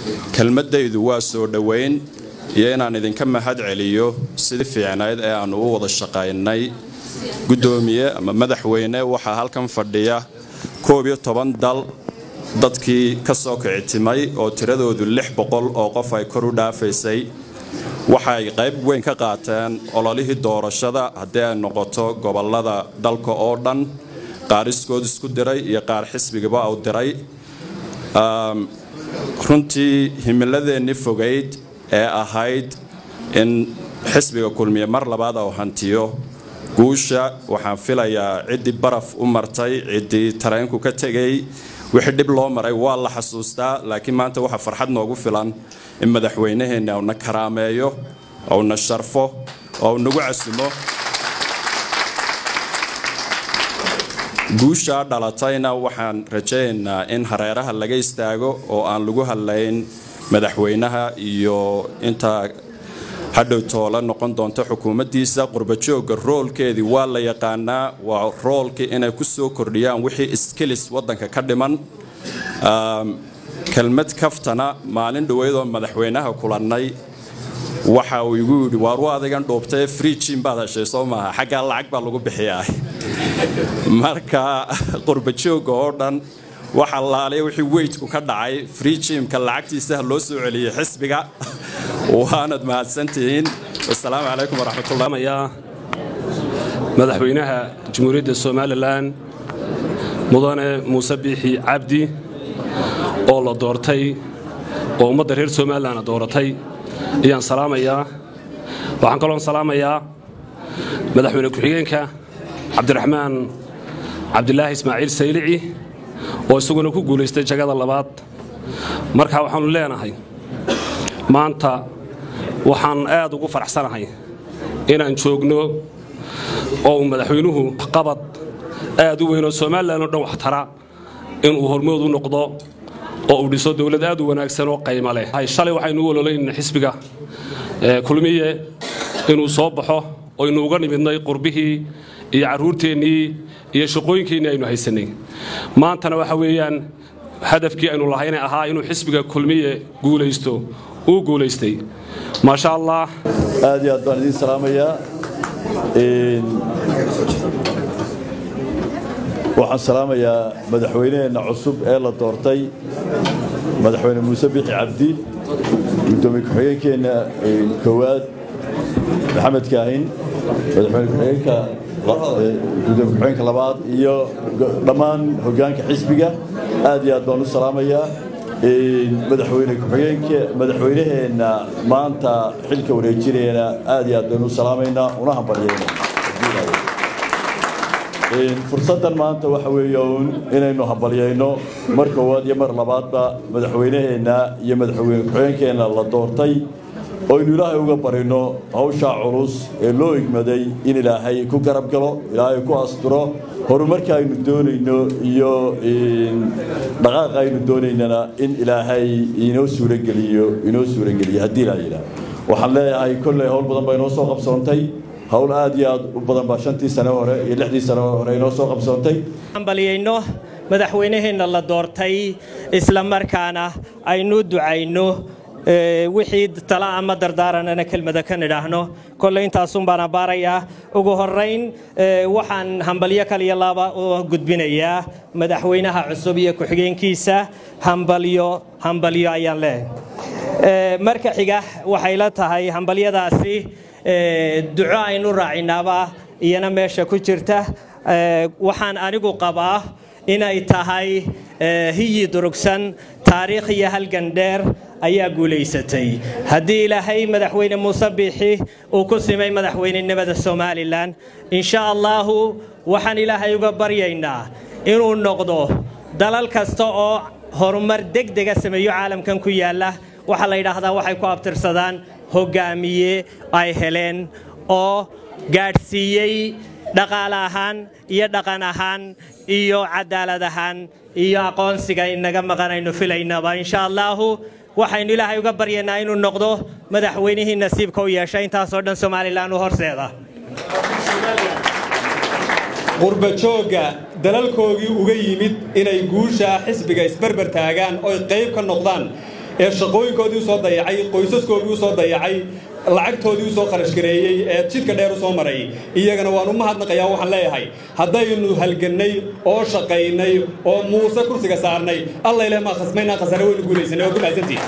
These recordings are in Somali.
kelmadaydu waa soo dhaweyn iyo inaan idinka mahad celiyo sidii fiicnayd ee aan ugu wada shaqaynay gudoomiye ama madaxweyne waxa halkan fadhiya 11 dal dadkii ka soo kicitimay oo tiradoodu 600 oo qof ay kor u dhaafaysay waxay qayb weyn ka qaateen ololihii doorashada haddii ay noqoto gobolada dalka oo dhan qaariskood isku diray iyo qaar xisbigaba u diray runtii himiladeennii fogayd ee ahayd in xisbiga kulmiye mar labaad oo hantiyo guusha waxaan filayaa cidii baraf u martay cidii tareenku ka tagay wixii dib loo maray waa la xasuustaa laakiin maanta waxa farxad noogu filan in madaxweynaheena uu na karaameeyo oo na sharfo oo nagu casumo guusha dhalatayna waxaan rajaynaynaa in hareeraha laga istaago oo aan lagu hadlayn madaxweynaha iyo inta hadhow toola noqon doonto xukuumaddiisa qurbajooga roolkeedii waa la yaqaanaa waa roolkii inay ku soo kordhiyaan wixii skills waddanka ka dhiman kelmad kaftana maalin dhaweydoo madaxweynaha kulannay waxa uu igu yidhi waar waa adigan dhoobtay free gym baad heshay soo maaha xaggaa lacag baa lagu bixiyaa marka qurbajooga oo dhan waxa laaliya wixii weydku ka dhacay free gymka lacagtiisa loo soo celiyay xisbiga waanad mahadsantihiin assalaamu calaykum waraxmatullaahi madaxweynaha jamhuuriyadda Soomaaliland mudane Muuse Biixi Cabdi oo la doortay oo ummadda reer Soomaaliland dooratay ayaan salaamayaa waxaan kaloo salaamayaa madaxweyne ku-xigeenka Cabdiraxmaan Cabdilaahi Ismaaciil Saylici oo isaguna ku guuleystay jagada labaad marka waxaan leenahay maanta waxaan aad ugu faraxsanahay inaan joogno oo madaxweynuhu qabad aad u weyn oo Soomaaliland oo dhan wax tara in uu hormood u noqdo oo uu dhiso dawlad aad u wanaagsan oo qiimo leh shalay waxaynu walaalayn xisbiga kulmiye inuu soo baxo oo inuu uga nimidnay qurbihii iyo caruurteennii iyo shaqooyinkeennii aynu haysanay maantana waxa weeyaan hadafkii aynu lahayn ahaa inuu xisbiga kulmiye guuleysto uu guuleystay ma sha Allah aad iyo aad baan idin salaamayaa waxaan salaamayaa madaxweynaheena cusub ee la doortay madaxweyne Muuse Biixi Cabdi gudoomiye ku-xigeenkeena koowaad Maxamed Kaahin madaxweyne ku-xigeenka gudoomiye ku-xigeenka labaad iyo dhammaan hoggaanka xisbiga aad iyo aad baan u salaamayaa madaxweyne ku-xigeenka madaxweynaheena maanta xilka wareejinayna aad iyo aad baan u salaamaynaa una hambalyeynaa fursadan maanta waxa weeyaan inaynu hambalyeyno mar koowaad iyo mar labaadba madaxweynaheena iyo madaxweyne ku-xigeenkeena la doortay oo inuu ilaahay uga barino hawsha culus ee loo igmaday in ilaahay ku garab galo ilaahay ku asturo horumarka aynu doonayno iyo dhaqaaqa aynu doonaynana in ilaahay inoo suurageliyo haddii la yidhaahdo waxaan leeyahay kolley hawl badan baa inoo soo qabsoontay hawl aad iyo aad u badan baa 5 sano hore iyo 6 sano hore inoo soo qabsoontay hambalyeeyno madaxweynaheena la doortay isla markaana aynu ducayno wixii tala ama dardaaranana kelmada ka nidhaahno kolley intaasun baan baarayaa ugu horeyn waxaan hambalyo kaliya laba oo gudbinayaa madaxweynaha cusub iyo ku-xigeenkiisa hambalyo ayaan leeyahay marka xiga waxay la tahay hambalyadaasi duco aynu raacinaaba iyana meesha ku jirta waxaan anigu qabaa inay tahay hiyi durugsan taariikh iyo halgan dheer ayaa guuleysatay haddii ilaahay madaxweyne Muuse Biixi uu ku simay madaxweynenimada Soomaaliland insha Allah waxaan ilaahay uga baryaynaa inuu noqdo dalal kasta oo horumar degdeg ah sameeyo caalamkan ku yaala waxa la yiraahdaa waxay ku abtirsadaan hogaamiye ay heleen oo gaadhsiiyay dhaqaale ahaan iyo dhaqan ahaan iyo cadaalad ahaan iyo aqoonsiga inaga maqanayno filaynaba insha Allah waxaynu ilaahay uga baryaynaa inuu noqdo madaxweynihii nasiibka u yeeshay intaas oo dhan Soomaaliland u horseeda qurbajooga dalalkoogii uga yimid inay guusha xisbiga isbarbar taagaan oo qayb ka noqdaan ee shaqooyinkoodii u soo dayacay qoysaskoodii u soo dayacay lacagtoodii u soo kharash gareeyay ee jidka dheer u soo maray iyagana waan u mahadnaqayaa waxaan leeyahay haddaynu halgannay oo shaqaynay oo muuse kursiga saarnay alla ilaahay ma khasmayna khasare waynu guulaysanay oo ku mahadsantihiin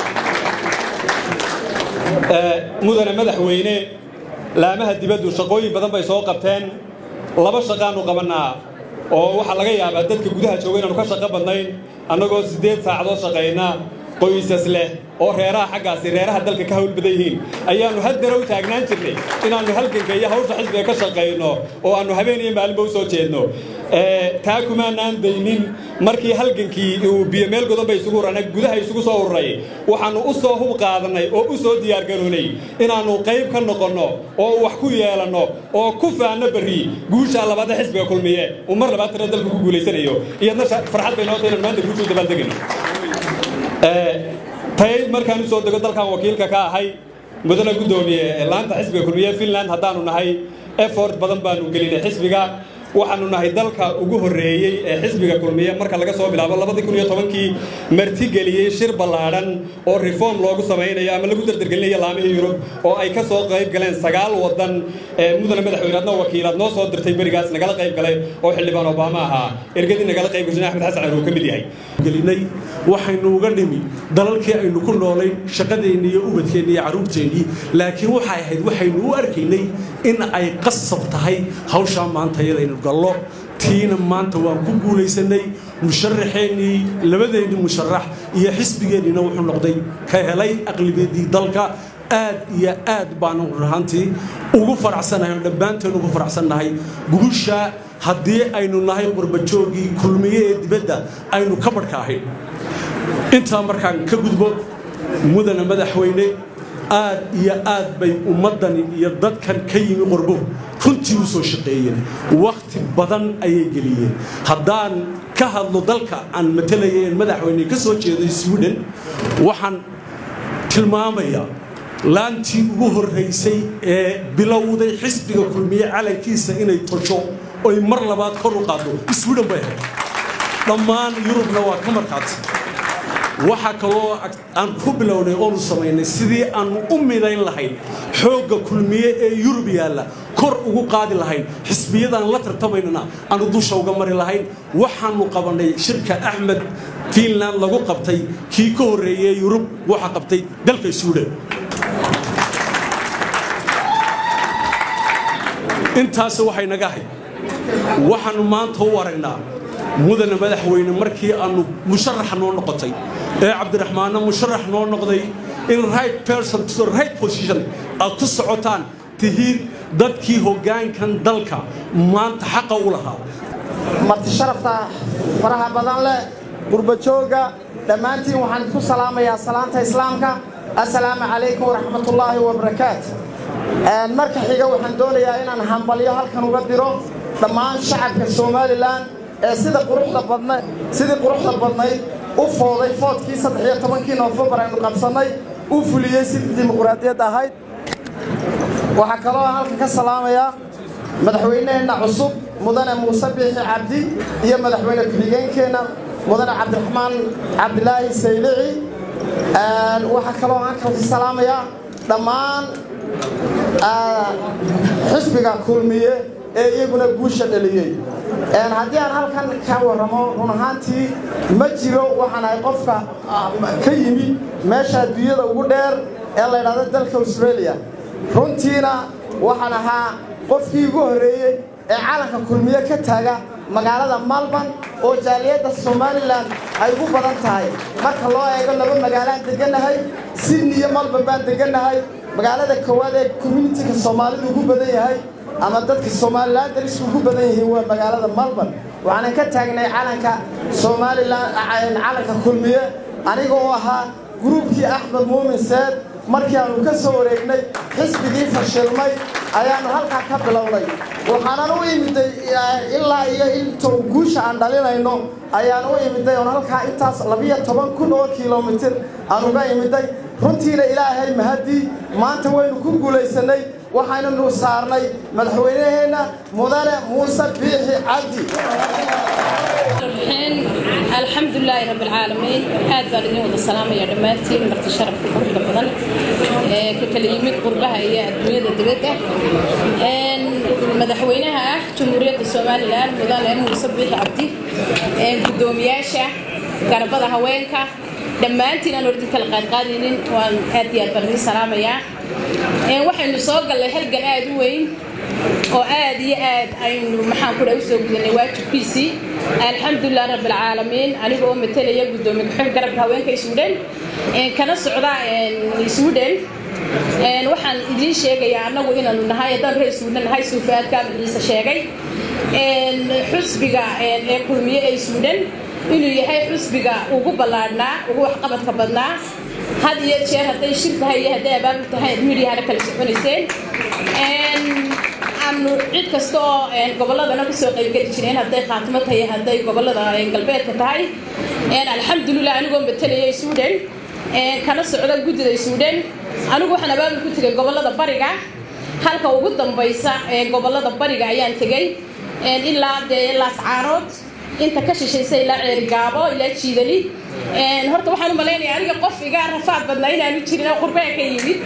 mudane madaxweyne laamaha dibaddu shaqooyin badan bay soo qabteen laba shaqaanu qabanaa oo waxaa laga yaabaa dadka gudaha jooga inaanu ka shaqo badnayn annagoo 8 saacadood shaqaynaa qoysas leh oo reeraha xaggaasi reeraha dalka ka hawl badan yihiin ayaanu haddana u taagnaan jirnay inaannu halganka iyo hawsha xisbiga ka shaqayno oo aannu habeen iyo maalinba u soo jeedno taa kumaanaan daynin markii halgankii uu biyo meel godan bay isugu urana gudaha isugu soo ururay waxaannu u soo hub qaadanay oo u soo diyaargaroonay inaannu qayb ka noqonno oo wax ku yeelanno oo ku faanno berri guusha labaad ee xisbiga kulmiye uu mar labaad tira dalka ku guulaysanayo iyadna farxad bay noo tahay inaan maanta guushu dabaaldegayno tayd markaan u soo dego dalkan wakiilka ka ahay mudane gudoomiye laanta xisbiga kulmiye Finland haddaanu nahay effort badan baanu gelinay xisbiga waxaanu nahay dalka ugu horeeyay ee xisbiga kulmiye marka laga soo bilaabo 2010kii marti geliyay shir ballaaran oo reform loogu sameeyay ama lagu dardargelinayo laamaha Yurub oo ay ka soo qayb galeen 9 wadan ee mudane madaxweynaha wakiilad noo soo dirtay barigaas nagala qayb galay oo xildhibaan Obama ahaa ergadii nagala qayb gashay Axmed Xasan oo kamid yahay gelinay waxaynu uga dhimi dalalkii aynu ku noolayn shaqadeennii iyo ubadkeennii iyo caruurteennii laakiin waxay ahayd waxaynu u arkaynay in ay qasab tahay hawsha maanta iyada inuu gallo tiina maanta waan ku guulaysanay musharaxeennii labadeennii musharax iyo xisbigeennina wuxuu noqday ka helay aqlabiyadii dalka aad iyo aad baan runtii ugu faraxsanahay dhammaanteen ugu faraxsanahay guusha haddii aynu nahay qurbajoogii kulmiye ee dibadda aynu ka barkaahay inta markaan ka gudbo mudane madaxweyne aad iyo aad bay ummadani iyo dadkan ka yimi qurbo runtii u soo shaqeeyeen waqti badan ayay geliyeen haddaan ka hadlo dalka aan matalayay madaxweyne ka soo jeeday Sweden waxaan tilmaamayaa laantii ugu horeysay ee bilowday xisbiga kulmiye calankiisa inay tosho oo mar labaad kor u qaado Sweden bay dhammaan Yurubna waa ka markaad waxa kaloo aan ku bilownay oo sameeynay sidii aan u midayn lahayn xoogga kulmiye ee Yurub yaala kor ugu qaadi lahayn xisbiyadan la tartamaynana aan dusha uga mari lahayn waxaanu qabanay shirka Axmed Finland lagu qabtay kii ka horeeyay Yurub waxa qabtay dalka Sweden intaas waxay naga hay waxaanu maanta u aragnaa mudane madaxweyne markii aanu musharax noo noqotay ee Cabdiraxmaan musharax noo noqday in right person to the right position aad ku socotaan tihiin dadkii hoggaankan dalka maanta xaq u lahaa marti sharafta faraha badan leh qurbajooga dhammaantiin waxaan ku salaamayaa salaanta islaamka assalaamu calaykum waraxmatullaahi wabarakaatuh marka xiga waxaan doonayaa inaan hambalyo halkan uga diro dhammaan shacabka Soomaaliland ee sida quruxda badnayd u fooday foodkii 13 November aynu qabsanay u fuliyay sidii dimuqraadiyad ahayd waxa kale oo halka ka salaamaya madaxweynaha cusub mudane Muuse Biixi Cabdi iyo madaxweyne ku-xigeenkeena mudane Cabdiraxmaan Cabdilaahi Saylici waxa kale oo halka ka salaamaya dhammaan xisbiga kulmiye ee iyaguna guusha dhaliyay haddii aan halkan ka waramo run ahaantii ma jiro waxaan ay qofka ka yimi meesha adduunyada ugu dheer ee la yidhaahdo dalka Australia runtiina waxaan ahaa qofkii ugu horeeyay ee calanka kulmiye ka taaga magaalada Melbourne oo jaaliyadda Somaliland ay ugu badan tahay marka loo eego laba magaalaan deganahay Sydney iyo Melbourne baan deganahay magaalada koowaad ee community-ka Soomaalidu ugu badan yahay ama dadka Somaliland daris ugu badan yihiin waa magaalada Melbourne waxaan ka taagnay calanka Somaliland calanka kulmiye aniga oo ahaa groupkii Axmed Muumin Saad markii aanu ka soo wareegnay xisbigii fashilmay ayaanu halka ka bilownay waxaan u imiday ilaa iyo intuu guusha aan dhalinayno ayaan u imiday oo halka intaas 12,000 kilomitir aan uga imiday runtiina ilaahay mahadi maanta waynu ku guulaysanay waxaanu saarnay madaxweynaheena mudane Muuse Biixi Cabdi الحمد لله رب العالمين هذا اليوم والسلام يا دماتي مرت شرف قرب بدن ككلمه قربها هي الدنيا دبده ان مدحوينها جمهوريه الصوماليلاند مدن موسى بيحي عبدي gudoomiyaasha garabada haweenka dhammaantiin aan ordin kala qaadqaadinin waan aad iyo aad baan salaamaya waxaynu soo galay halgan aad u weyn oo aad iyo aad aynu maxaan ku dhaw soo gudanay waajibkiisii alxamdulillah rabbil caalamiin anigoo matalaya gudoomiye xil garabka haweenka Suudaan kana socda Suudaan waxaan idin sheegayaa anagu inaanu nahay dad reer Suudaan nahay suufaad ka midisa sheegay xusbiga ee kulmiye ee Suudaan inuu yahay xusbiga ugu balaadnaa ugu wax qabadka badnaa had iyo jeer haday shirkahay iyo haday abaab tahay midiyaha kala soconayseen aanu cid kasto goboladana ku soo qayb gali jireen haday qaatimo tahay haday gobolada galbeedka tahay alxamdulillah anigoo matalaya Suudaan kana socda gudida Suudaan anigu waxaan abaab ku tagay gobolada bariga halka ugu dambaysa gobolada bariga ayaan tagay ilaa Sacaanood inta ka shisheysay ilaa Ceergaabo ilaa Jiidali horta waxaan u maleynayaa aniga qof iga rafaad badnaa inaan jirin oo qurbaan ka yimid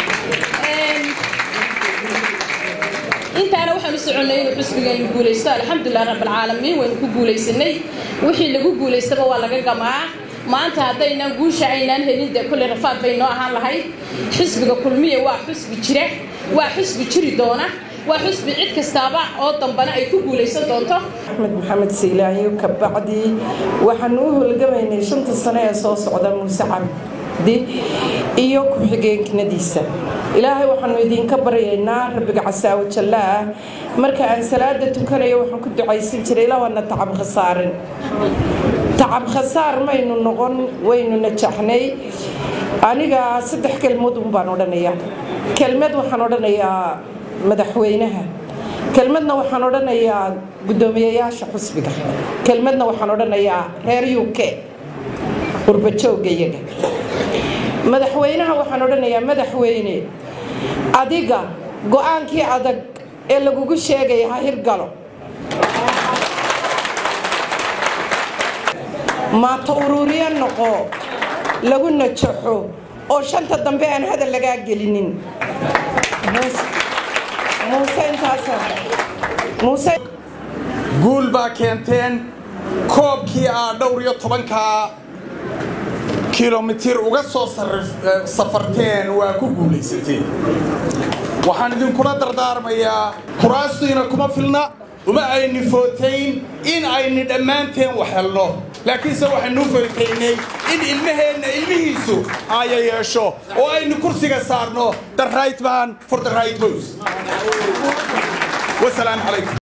intaana waxaan u soconay inuu xusbiga inuu guuleysto alxamdulillah rabbil caalamiin waan ku guuleysanay wixii lagu guuleystaba waa laga gamaa maanta hadaynan guusha aynaan helin de kulli rafaad bay noo ahaan lahayd xisbiga kulmiye waa xisbi jira waa xisbi jiri doona waa xisbi cid kastaaba oo dambana ay ku guuleysan doonto Ahmed Maxamed Siilaayo ka bacdi waxaan u hulgamaynay 5 sano ee soo socda Muuse Cabdi iyo ku xigeenknadiisa ilaahay waxaan idinka baryaynaa rabbiga casaawo jallaa marka aan salaada tukanayo waxaan ku ducaysan jiray ilaahna tacab khasaarin tacab khasaar maynu noqon waynu najaxnay aniga 3 kelmood baan odhanayaa kelmad waxaan odhanayaa madaxweynaha kelmadna waxaan odhanayaa gudoomiyayaasha xusbiga kelmadna waxaan odhanayaa reer UK qurbajoogayaga madaxweynaha waxaan odhanayaa madaxweyne adiga go'aankii adag ee lagugu sheegay ha hirgalo ma taururiya noqo lagu najaxo oo shanta dambe aan hadal laga gelinin Muuse guul baa keenteen koobkii dhowr iyo 10 kilomitir uga soo safarteen waa ku guuleysateen waxaan idinkula dardaarmayaa kuraastiina kuma filna uma ayni footayn in ayni dhammaanteen wax helno laakiinse waxaanu footaynay in ilmihiisu ay yeesho oo aynu kursiga saarno the right man for the right voice والسلام عليكم